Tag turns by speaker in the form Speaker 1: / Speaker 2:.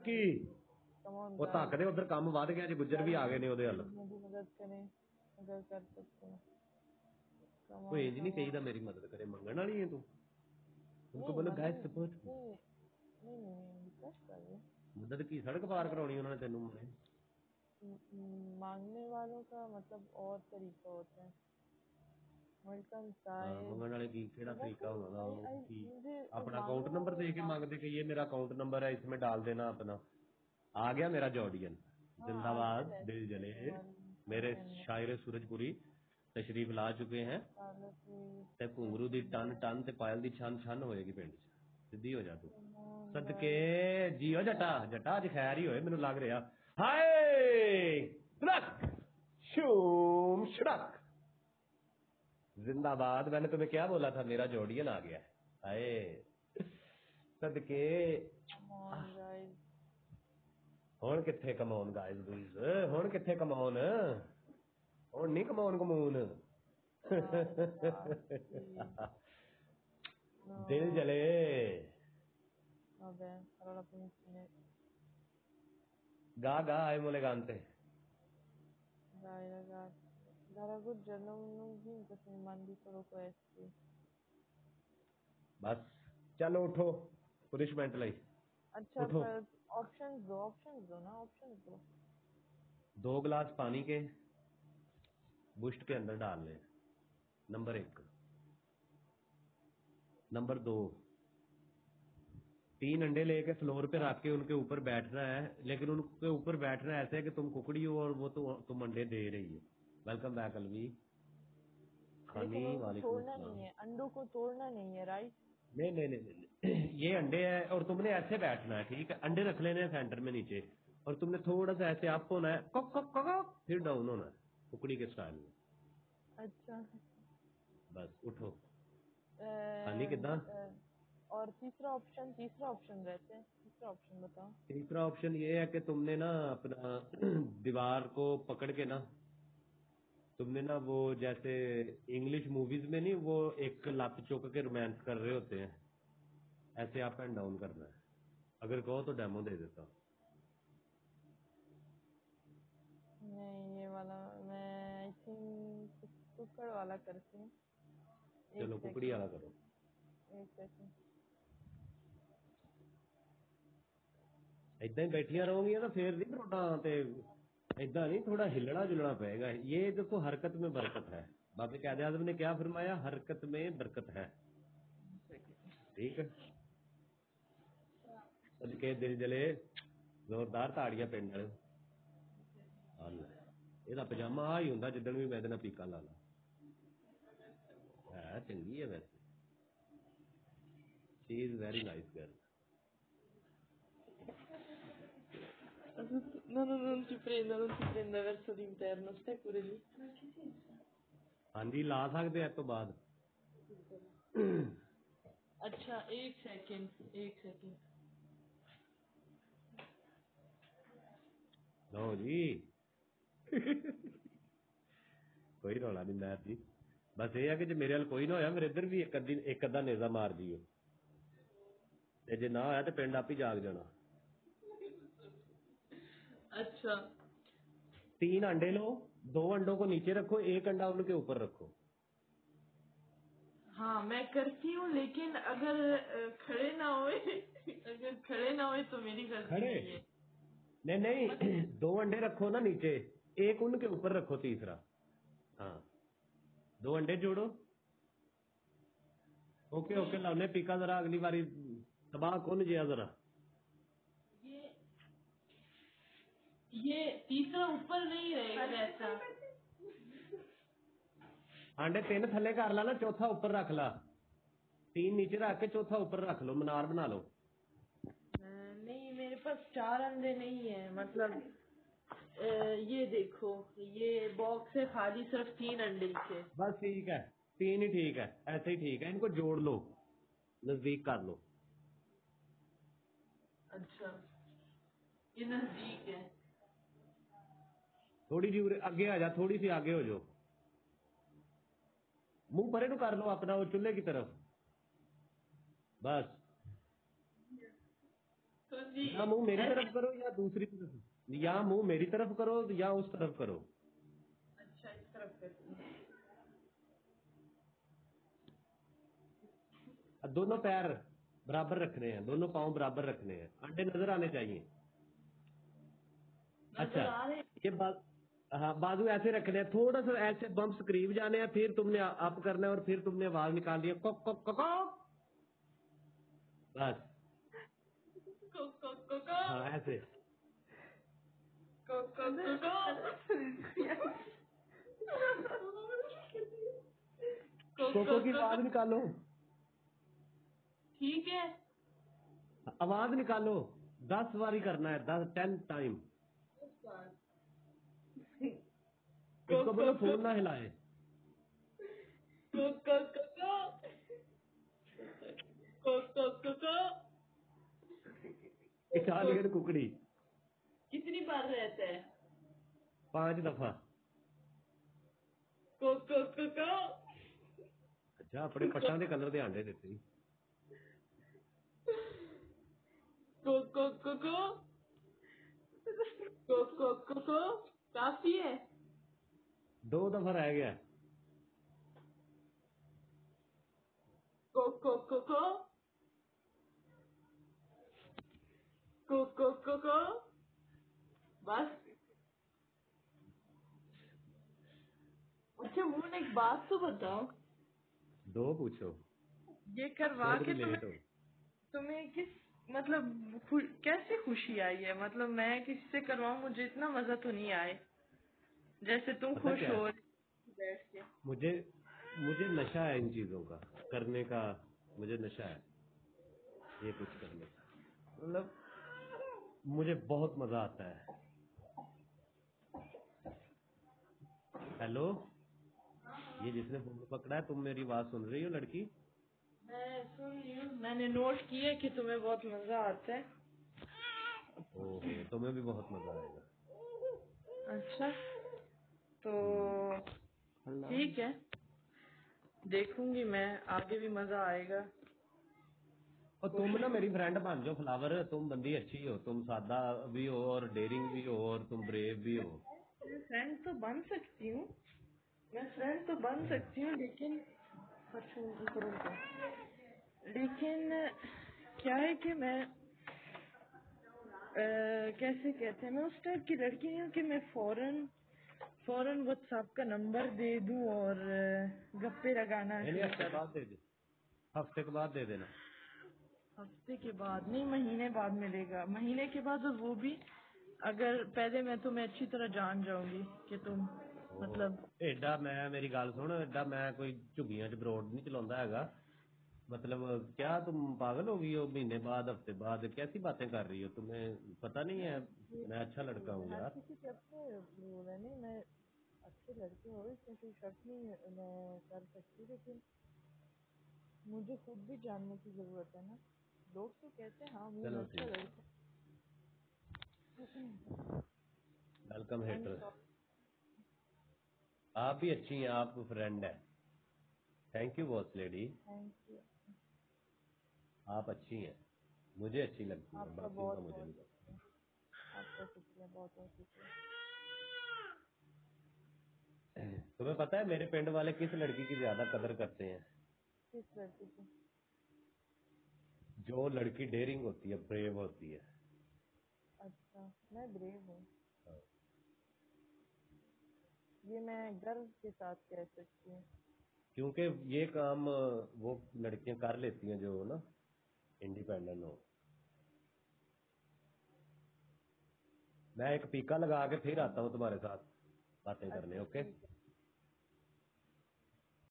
Speaker 1: की वो धक दे उधर काम वध गया जी गुज्जर भी आ गए ने ओदे हल
Speaker 2: मदद करें अगर कर सकते हैं।
Speaker 1: कोई इंज नहीं चाहिए मेरी मदद करे मंगण वाली है तू उनको बोलो गाइस सपोर्ट
Speaker 2: नहीं
Speaker 1: मदद की सड़क पार करानी उन्होंने तेनू मारे
Speaker 2: मांगने वालों का मतलब और तरीका होता है। वेलकम साहिब
Speaker 1: मंगण वाले की केड़ा तरीका होगा कि अपना अकाउंट
Speaker 2: मांगने
Speaker 1: नंबर दे के मांगते कि ये मेरा अकाउंट नंबर है इसमें डाल देना अपना आ गया मेरा जॉर्डियन जिंदाबाद दिल जले मेरे शायर सूरजपुरी तशरीफ ला चुके हैं ते घुंगरू दी टन टन ते पायल दी छन छन होएगी पिंड च सीधी हो जा तू सदके जियो जटा जटा अज खैर ही होए मैनू लग रहा हाय सड़क शूम सड़क जिंदाबाद मैंने तुम्हें क्या बोला था मेरा जॉर्डियन आ गया है हाय सदके हुण किथे कमाउन गाइस गुइस हुण किथे कमाउन हुण नहीं कमाउन कमून दिल जले गा गा ai mole cante बस चलो उठो पुनिशमेंट लाई
Speaker 2: अच्छा
Speaker 1: उठो
Speaker 2: ऑप्शंस दो ना ऑप्शंस दो
Speaker 1: 2 गिलास पानी के बुश्ट के अंदर डाल ले नंबर 1 नंबर 2 3 अंडे लेके फ्लोर पे रख के उनके ऊपर बैठना है लेकिन उनके ऊपर बैठना ऐसे है कि तुम कुकड़ी हो और वो तुम अंडे दे रही है वेलकम बैक अलवी खानी वालेकुम अस्सलाम
Speaker 2: नहीं है अंडों को तोड़ना नहीं है राइट
Speaker 1: नहीं नहीं नहीं नहीं ये अंडे है और तुमने ऐसे बैठना है ठीक है अंडे रख लेने हैं सेंटर में नीचे और तुमने थोड़ा सा ऐसे अप होना है कक कक कक फिर डाउन होना है कुकड़ी के स्टाइल में
Speaker 2: अच्छा
Speaker 1: बस उठो खानी कितना
Speaker 2: और तीसरा ऑप्शन रहते हैं तीसरा ऑप्शन बताओ
Speaker 1: तीसरा ऑप्शन ये है कि तुमने ना अपना दीवार को पकड़ के ना तुमने ना वो जैसे इंग्लिश मूवीज में नहीं वो एक लत चुक के रोमांस कर रहे होते हैं ऐसे अप एंड डाउन करना है अगर कहो तो डेमो दे देता हूँ
Speaker 2: नहीं ये वाला मैं आई थिंक कुकर वाला करती हूँ
Speaker 1: चलो कुकड़ी वाला करो
Speaker 2: एक सेकंड
Speaker 1: इदा ही बैठिया रहोगी ना फिर नहीं परोटा ते इदा नहीं थोड़ा हिलना जुलना पड़ेगा ये देखो हरकत में बरकत है बाबे कायदे आजम ने क्या फरमाया हरकत में बरकत है ठीक है सदके दिल जले जोरदार ताड़ियां पिंड वाले ਇਹਦਾ ਪਜਾਮਾ ਆ ਹੀ ਹੁੰਦਾ ਜਿੱਦਣ ਵੀ ਮੈਂ ਇਹਦੇ ਨਾਲ ਪੀਕਾ ਲਾ ਲਾ ਹੈ ਚੰਗੀ ਹੈ ਵੈਸੇ she is very nice girl
Speaker 2: No, non ti prenda verso l'interno, stai pure lì.
Speaker 1: ਹਾਂਜੀ ਲਾ ਸਕਦੇ ਇਸ ਤੋਂ ਬਾਅਦ
Speaker 2: अच्छा एक सेकंड
Speaker 1: ਲਓ ਜੀ ਕੋਈ ਰੌਲਾ ਨਹੀਂ ਮੈਂ ਜੀ ਬਸ ਇਹ ਹੈ ਕਿ ਜੇ ਮੇਰੇ ਵੱਲ ਕੋਈ ਨਾ ਹੋਇਆ ਮੇਰੇ ਇੱਧਰ ਵੀ ਇੱਕ ਅੱਧਾ ਨੇਜ਼ਾ ਮਾਰ ਜੀਓ ਤੇ ਜੇ ਨਾ ਹੋਇਆ ਤੇ ਪਿੰਡ ਆਪ ਹੀ ਜਾਗ ਜਾਣਾ
Speaker 2: अच्छा
Speaker 1: 3 अंडे लो 2 अंडों को नीचे रखो 1 अंडा उनके ऊपर रखो
Speaker 2: हाँ मैं करती हूँ लेकिन अगर खड़े ना होए तो मेरी गलती
Speaker 1: खड़े
Speaker 2: नहीं है
Speaker 1: नहीं 2 अंडे रखो ना नीचे 1 उनके ऊपर रखो तीसरा हाँ 2 अंडे जोड़ो ओके लाने पीका जरा अगली बारी तबाह कौन जिया जरा
Speaker 2: ये तीसरा ऊपर नहीं रहेगा ऐसा
Speaker 1: अंडे 3 थले कर ला ना चौथा ऊपर रख ला 3 नीचे रख के चौथा ऊपर रख लो मीनार बना लो
Speaker 2: नहीं मेरे पास 4 अंडे नहीं है मतलब ये देखो ये बॉक्स है खाली सिर्फ 3 अंडे थे
Speaker 1: बस ठीक है 3 ही ठीक है ऐसे ही ठीक है इनको जोड़ लो नजदीक कर लो
Speaker 2: अच्छा ये नजदीक है
Speaker 1: थोड़ी सी आगे आ जा थोड़ी सी आगे हो जाओ मुंह परे नु कर लो अपना वो चूल्हे की तरफ बस
Speaker 2: तो
Speaker 1: या मुंह मेरी तरफ करो या दूसरी तरफ, या मुंह मेरी तरफ करो या उस तरफ करो।
Speaker 2: अच्छा इस तरफ करती हूँ।
Speaker 1: दोनों पैर बराबर रखने हैं, दोनों पाँव बराबर रखने हैं, अंडे नजर आने चाहिए। अच्छा,
Speaker 2: नजर आ रहे हैं?
Speaker 1: ये बात, हाँ बाजू ऐसे रखने हैं, थोड़ा सा ऐसे बम्प्स करीब जाने हैं, फिर तुमने अप करना है और फिर तुमने आवाज निकालनी है कोक कोक कोक कोक। बस
Speaker 2: को को को को
Speaker 1: हाँ ऐसे।
Speaker 2: को को को को को
Speaker 1: कोको की
Speaker 2: को
Speaker 1: आवाज निकालो,
Speaker 2: ठीक है।
Speaker 1: आवाज निकालो, 10 बारी करना है, 10 टाइम। इसको बोलो फोन ना हिलाए।
Speaker 2: को को को को को को को
Speaker 1: इटालियन कुकड़ी
Speaker 2: कितनी बार रहता है?
Speaker 1: 5 दफा।
Speaker 2: को को को को
Speaker 1: अच्छा अपने पट्टा के कलर के आंडे देते ही।
Speaker 2: को को को को काफी है।
Speaker 1: 2 दफा रह गया।
Speaker 2: को को को को को बस। अच्छा मोहन एक बात तो बताओ,
Speaker 1: 2 पूछो,
Speaker 2: ये करवा
Speaker 1: थोड़ी
Speaker 2: के
Speaker 1: लेट हो।
Speaker 2: तुम्हें किस मतलब कैसे खुशी आई है? मतलब मैं किसी से करवाऊं, मुझे इतना मजा तो नहीं आए जैसे तुम
Speaker 1: पता
Speaker 2: खुश
Speaker 1: क्या
Speaker 2: हो
Speaker 1: है,
Speaker 2: बैठ के।
Speaker 1: मुझे मुझे नशा है इन चीजों का करने का, मुझे नशा है ये कुछ करने का, मतलब मुझे बहुत मजा आता है। हेलो, ये जिसने फोन पकड़ा है, तुम मेरी बात सुन रही हो लड़की?
Speaker 2: मैं सुन रही हूँ, मैंने नोट किया कि तुम्हें बहुत मजा आता है।
Speaker 1: ओहो, तुम्हें भी बहुत मजा आएगा।
Speaker 2: अच्छा तो
Speaker 1: हम्म।
Speaker 2: ठीक है, देखूंगी मैं, आगे भी मजा आएगा।
Speaker 1: और तुम ना मेरी फ्रेंड बन जाओ फ्लावर, तुम बंदी अच्छी हो, तुम सादा भी हो और डेयरिंग भी हो और तुम ब्रेव भी हो।
Speaker 2: मैं फ्रेंड तो बन सकती हूँ, मैं फ्रेंड तो बन सकती हूँ, लेकिन लेकिन क्या है कि मैं कैसे कहते हैं, मैं उस टाइप की लड़की नहीं हूँ कि मैं फौरन फौरन व्हाट्सएप का नंबर दे दूं और गप्पे लगाना
Speaker 1: नहीं
Speaker 2: शुरू
Speaker 1: हफ्ते
Speaker 2: कर।
Speaker 1: बाद दे दे, हफ्ते के बाद दे देना।
Speaker 2: हफ्ते के बाद नहीं, महीने बाद मिलेगा, महीने के बाद, और वो भी अगर पहले मैं तुम्हें अच्छी तरह जान जाऊंगी कि तुम मतलब।
Speaker 1: एडा मैं मेरी गल सुन, एडा मैं कोई झुग्गियां च ब्रोड नहीं चलाਉਂਦਾ हैगा, मतलब क्या तुम पागल हो गई हो? महीने बाद हफ्ते बाद कैसी बातें कर रही हो? तुम्हें पता नहीं है मैं अच्छा लड़का हूँ
Speaker 2: हर
Speaker 1: यार।
Speaker 2: किसी के अपने वो है, नहीं मैं अच्छे लड़के हो इसमें कोई शक नहीं, मैं कर सकती, लेकिन मुझे खुद भी जानने की जरूरत है ना। लोग तो कहते हैं हाँ वो
Speaker 1: चलो
Speaker 2: अच्छा
Speaker 1: ठीक,
Speaker 2: लड़का
Speaker 1: वेलकम
Speaker 2: है।
Speaker 1: हेटर। आप भी अच्छी हैं, आप फ्रेंड है। Thank you boss lady,
Speaker 2: thank you.
Speaker 1: आप अच्छी हैं, मुझे अच्छी लगती है,
Speaker 2: आपका
Speaker 1: बाकियों का
Speaker 2: बहुत
Speaker 1: मुझे
Speaker 2: बहुत
Speaker 1: नहीं पता।
Speaker 2: शुक्रिया, आपका शुक्रिया, बहुत बहुत शुक्रिया।
Speaker 1: तुम्हें पता है मेरे पिंड वाले किस लड़की की ज्यादा कदर करते हैं?
Speaker 2: किस लड़की की?
Speaker 1: जो लड़की डेयरिंग होती है, ब्रेव होती है।
Speaker 2: अच्छा मैं ब्रेव हूँ, ये मैं गर्व के साथ कह सकती हूँ।
Speaker 1: क्योंकि ये काम वो लड़कियां कर लेती हैं जो ना इंडिपेंडेंट हो। मैं एक पीका लगा के फिर आता हूँ तुम्हारे साथ बातें करने,
Speaker 2: अच्छा
Speaker 1: ओके?
Speaker 2: ठीक है।